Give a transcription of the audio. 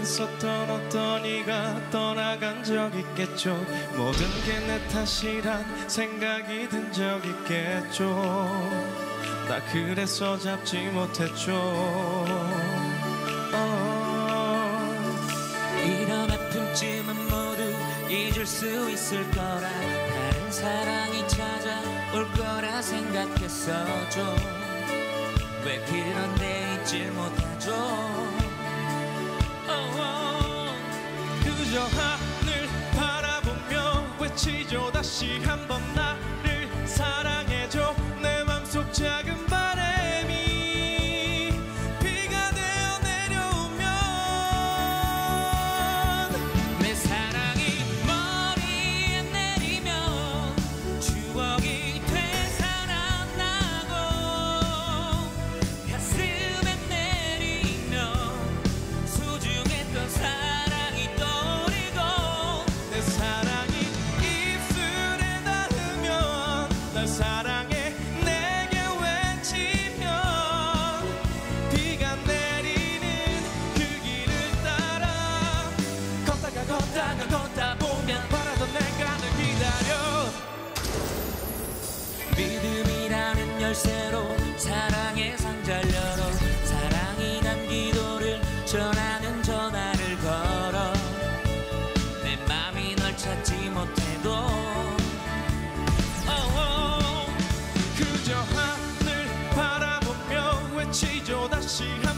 있었던 어떤 이가 떠나간 적 있겠죠. 모든 게 내 탓이란 생각이 든 적 있겠죠. 나 그래서 잡지 못했죠. 이런 아픔쯤은 모두 잊을 수 있을 거라, 다른 사랑이 찾아올 거라 생각했었죠. 왜 그런데 잊질 못하죠. 그저 하늘 바라보며 외치죠. 다시 한번 나를 사랑해줘. 내 맘속 작은 바람이 비가 되어 내려오면 내 사랑이 머리에 내리면 추억이 되살아나고, 가슴에 내리면 소중했던 사랑이 떠오르고, 내 사랑이 입술에 닿으면 날 사랑해 내게 외치면 비가 내리는 그 길을 따라 걷다 보면 바라던 내가 널 기다려. 믿음이라는 열쇠로 사랑의 상자를 열어, 사랑이 난 기도를 전하는 전화를 걸어. 내 맘이 널 찾지 못해도 그저 하늘 바라보며 외치죠. 다시 한